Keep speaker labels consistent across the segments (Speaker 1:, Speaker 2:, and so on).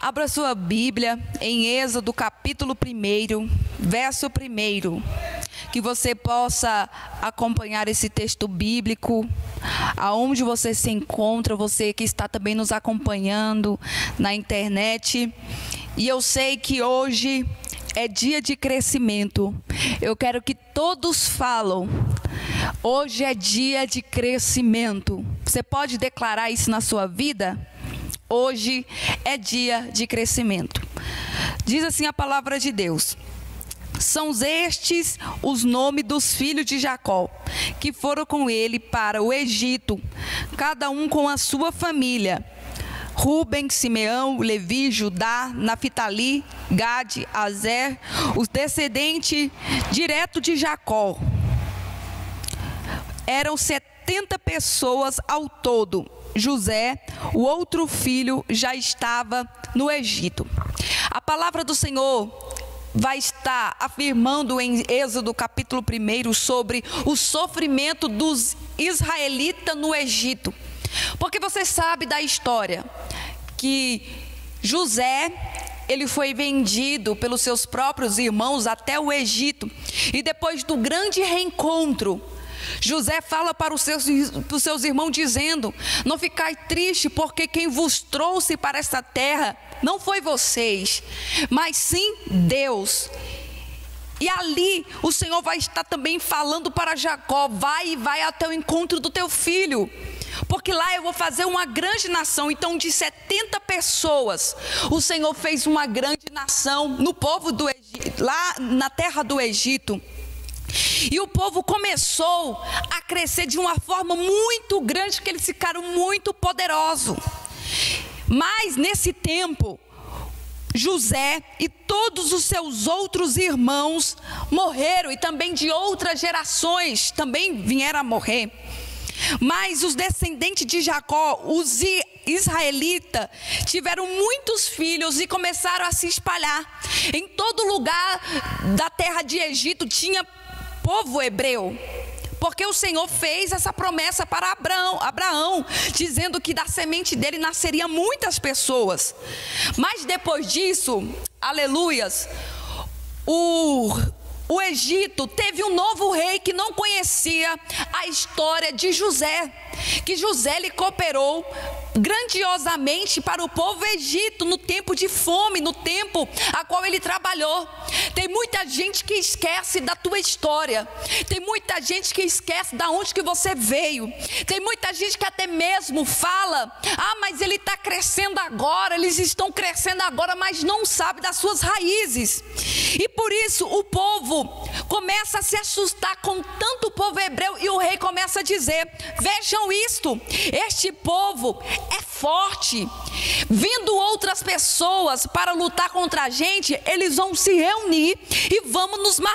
Speaker 1: Abra sua Bíblia em Êxodo capítulo 1, verso 1, que você possa acompanhar esse texto bíblico, aonde você se encontra, você que está também nos acompanhando na internet. E eu sei que hoje é dia de crescimento. Eu quero que todos falam: hoje é dia de crescimento. Você pode declarar isso na sua vida? Hoje é dia de crescimento. Diz assim a palavra de Deus: são estes os nomes dos filhos de Jacó, que foram com ele para o Egito, cada um com a sua família: Ruben, Simeão, Levi, Judá, Naphtali, Gade, Aser, os descendentes direto de Jacó. Eram 70 pessoas ao todo. José, o outro filho, já estava no Egito. A palavra do Senhor vai estar afirmando em Êxodo capítulo 1 sobre o sofrimento dos israelitas no Egito. Porque você sabe da história que José, ele foi vendido pelos seus próprios irmãos até o Egito. E depois do grande reencontro, José fala para os seus irmãos dizendo: não ficai triste, porque quem vos trouxe para esta terra não foi vocês, mas sim Deus. E ali o Senhor vai estar também falando para Jacó: vai até o encontro do teu filho, porque lá eu vou fazer uma grande nação. Então, de 70 pessoas, o Senhor fez uma grande nação no povo do Egito, lá na terra do Egito. E o povo começou a crescer de uma forma muito grande, que eles ficaram muito poderosos. Mas nesse tempo, José e todos os seus outros irmãos morreram, e também de outras gerações também vieram a morrer. Mas os descendentes de Jacó, os israelitas, tiveram muitos filhos e começaram a se espalhar. Em todo lugar da terra de Egito tinha povo hebreu, porque o Senhor fez essa promessa para Abraão, dizendo que da semente dele nasceria muitas pessoas. Mas depois disso, aleluias, o Egito teve um novo rei que não conhecia a história de José, que José lhe cooperou grandiosamente para o povo Egito no tempo de fome, no tempo a qual ele trabalhou. Tem muita gente que esquece da tua história, tem muita gente que esquece da onde que você veio, tem muita gente que até mesmo fala: ah, mas ele está crescendo agora, eles estão crescendo agora, mas não sabe das suas raízes. E por isso o povo começa a se assustar com tanto povo hebreu, e o rei começa a dizer: vejam isto, este povo é forte, vindo outras pessoas para lutar contra a gente, eles vão se reunir e vão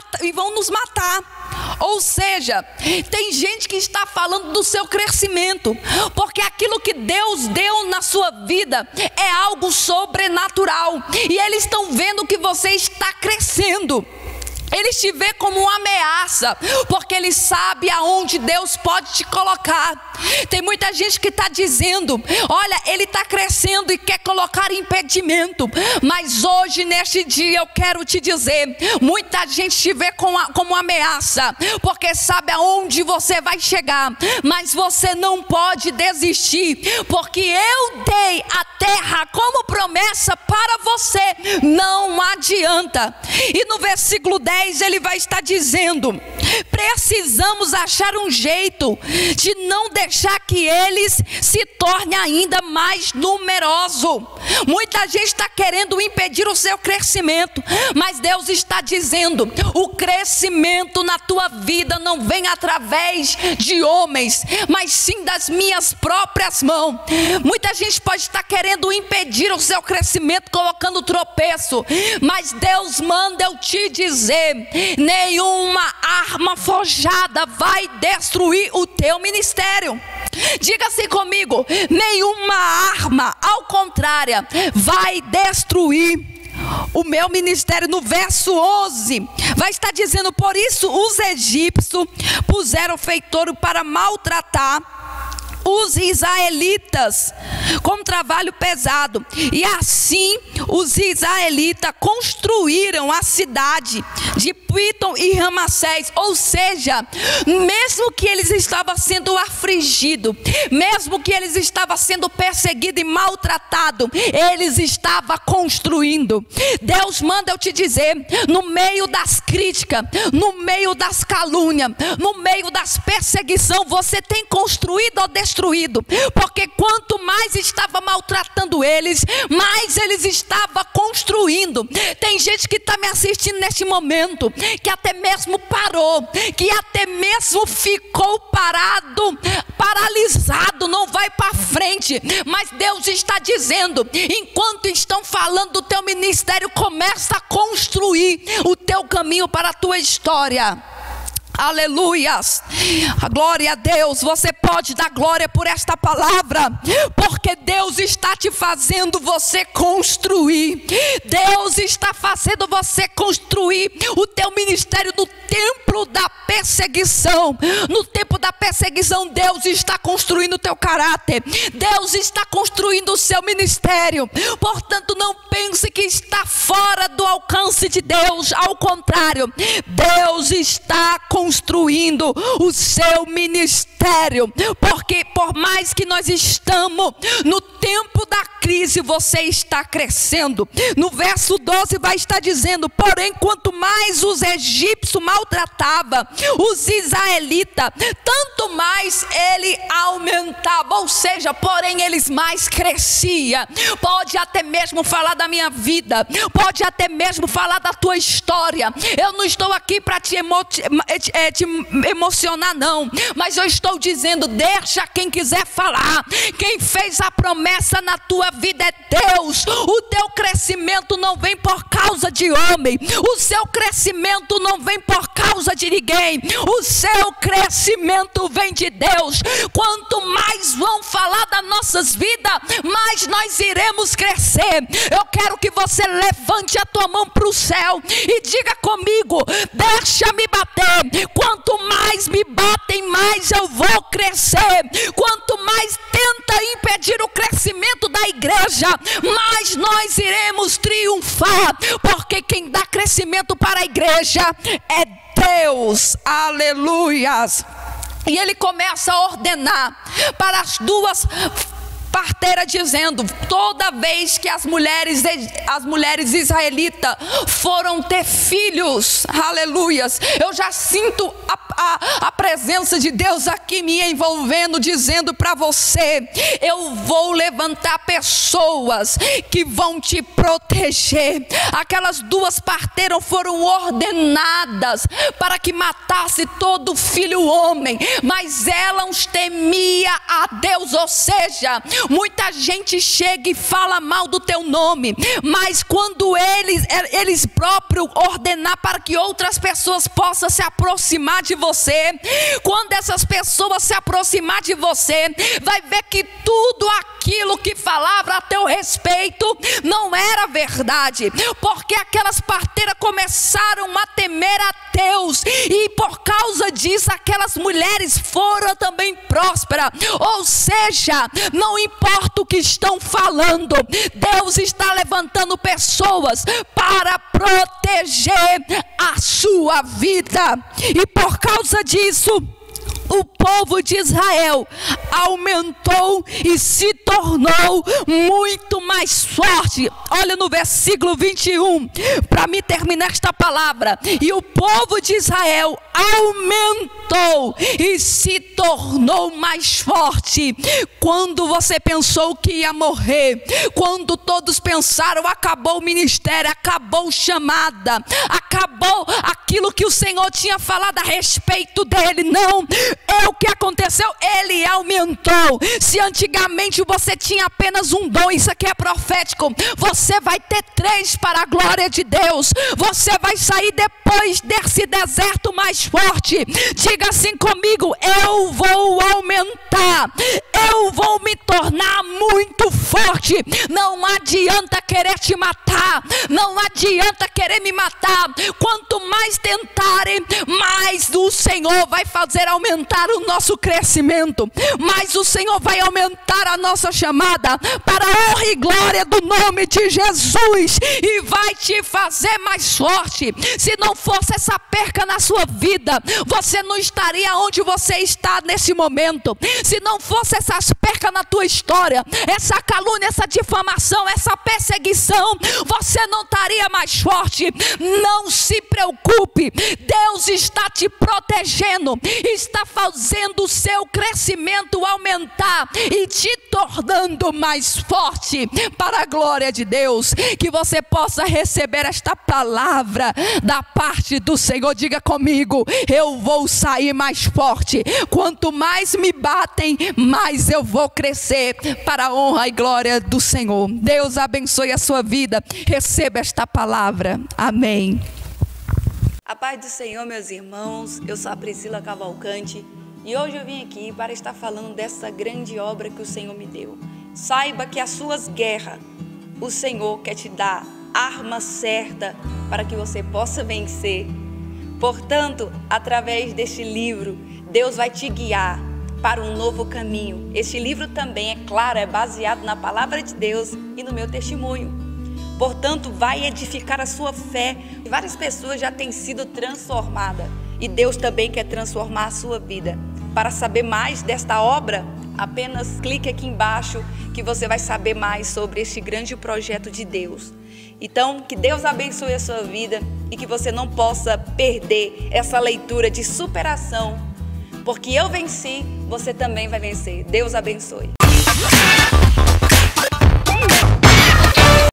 Speaker 1: nos matar. Ou seja, tem gente que está falando do seu crescimento, porque aquilo que Deus deu na sua vida é algo sobrenatural, e eles estão vendo que você está crescendo. Eles te vê como uma ameaça, porque eles sabem aonde Deus pode te colocar. Tem muita gente que está dizendo: olha, ele está crescendo e quer colocar impedimento. Mas hoje, neste dia, eu quero te dizer: muita gente te vê como ameaça, porque sabe aonde você vai chegar. Mas você não pode desistir, porque eu dei a terra como promessa para você. Não adianta. E no versículo 10 ele vai estar dizendo: precisamos achar um jeito de não deixar que eles se tornem ainda mais numerosos. Muita gente está querendo impedir o seu crescimento, mas Deus está dizendo: o crescimento na tua vida não vem através de homens, mas sim das minhas próprias mãos. Muita gente pode estar querendo impedir o seu crescimento, colocando tropeço, mas Deus manda eu te dizer: nenhuma arma forjada vai destruir o teu ministério. Diga assim comigo: nenhuma arma, ao contrário, vai destruir o meu ministério. No verso 11 vai estar dizendo: por isso os egípcios puseram feitouro para maltratar os israelitas com trabalho pesado. E assim os israelitas construíram a cidade de Pitom e Ramassés. Ou seja, mesmo que eles estavam sendo afligidos, mesmo que eles estavam sendo perseguidos e maltratados, eles estavam construindo. Deus manda eu te dizer, no meio das críticas, no meio das calúnias, no meio das perseguições, você tem construído ou destruído? Porque quanto mais estava maltratando eles, mais eles estavam construindo. Tem gente que está me assistindo neste momento, que até mesmo parou, que até mesmo ficou parado, paralisado, não vai para frente. Mas Deus está dizendo, enquanto estão falando do teu ministério, começa a construir o teu caminho para a tua história. Aleluias, glória a Deus. Você pode dar glória por esta palavra, porque Deus está te fazendo você construir. Deus está fazendo você construir o teu ministério no templo da perseguição. No tempo da perseguição, Deus está construindo o teu caráter, Deus está construindo o seu ministério. Portanto, não pense que está fora do alcance de Deus. Ao contrário, Deus está construindo o seu ministério, porque por mais que nós estamos no tempo da crise, você está crescendo. No verso 12 vai estar dizendo: porém, quanto mais os egípcios maltratavam os israelitas, tanto mais ele aumentava. Ou seja, porém eles mais cresciam. Pode até mesmo falar da minha vida, pode até mesmo falar da tua história. Eu não estou aqui para te emocionar não, mas eu estou dizendo, deixa quem quiser falar. Quem fez a promessa na tua vida é Deus. O teu crescimento não vem por causa de homem, o seu crescimento não vem por causa de ninguém, o seu crescimento vem de Deus. Quanto mais vão falar das nossas vidas, mais nós iremos crescer. Eu quero que você levante a tua mão para o céu e diga comigo: deixa-me bater. Quanto mais me batem, mais eu vou crescer. Quanto mais tenta impedir o crescimento da igreja, mais nós iremos triunfar, porque quem dá crescimento para a igreja é Deus. Aleluias. E ele começa a ordenar para as duas parteiras, dizendo: toda vez que as mulheres israelitas foram ter filhos, aleluias, eu já sinto a presença de Deus aqui me envolvendo, dizendo para você: eu vou levantar pessoas que vão te proteger. Aquelas duas parteiras foram ordenadas para que matasse todo filho homem, mas elas temiam a Deus. Ou seja, muita gente chega e fala mal do teu nome, mas quando eles próprios ordenar para que outras pessoas possam se aproximar de você, quando essas pessoas se aproximar de você, vai ver que tudo aquilo que falava a teu respeito não era verdade, porque aquelas parteiras começaram a temer a Deus, e por causa disso aquelas mulheres foram também prósperas. Ou seja, não importa o que estão falando, Deus está levantando pessoas para proteger a sua vida. E por causa disso, o povo de Israel aumentou e se tornou muito mais forte. Olha no versículo 21, para me terminar esta palavra. E o povo de Israel aumentou e se tornou mais forte. Quando você pensou que ia morrer, quando todos pensaram, acabou o ministério, acabou a chamada, acabou aquilo que o Senhor tinha falado a respeito dele, não, é o que aconteceu, ele aumentou. Se antigamente você tinha apenas um dom, isso aqui é profético, você vai ter 3 para a glória de Deus. Você vai sair depois desse deserto mais forte. Diga assim comigo: eu vou aumentar, eu vou me tornar muito forte. Não adianta querer te matar. Não adianta querer me matar. Quanto mais tentarem, mais o Senhor vai fazer aumentar o nosso crescimento. Mais o Senhor vai aumentar a nossa chamada para a honra e glória do nome de Jesus. E vai te fazer mais forte. Se não fosse essa perca na sua vida, você não estaria onde você está nesse momento. Se não fosse essas percas na tua história, essa calúnia, essa difamação, essa perseguição, você não estaria mais forte. Não se preocupe, Deus está te protegendo, está fazendo o seu crescimento aumentar e te tornando mais forte para a glória de Deus. Que você possa receber esta palavra da parte do Senhor. Diga comigo: eu vou sair mais forte. Quanto mais me batem, mais eu vou crescer para a honra e glória do Senhor. Deus abençoe a sua vida. Receba esta palavra. Amém.
Speaker 2: A paz do Senhor, meus irmãos. Eu sou a Priscila Cavalcante e hoje eu vim aqui para estar falando dessa grande obra que o Senhor me deu. Saiba que as suas guerras, o Senhor quer te dar arma certa para que você possa vencer. Portanto, através deste livro, Deus vai te guiar para um novo caminho. Este livro também, é claro, é baseado na palavra de Deus e no meu testemunho. Portanto, vai edificar a sua fé. Várias pessoas já têm sido transformadas e Deus também quer transformar a sua vida. Para saber mais desta obra, apenas clique aqui embaixo que você vai saber mais sobre este grande projeto de Deus. Então, que Deus abençoe a sua vida e que você não possa perder essa leitura de superação, porque eu venci, você também vai vencer. Deus abençoe.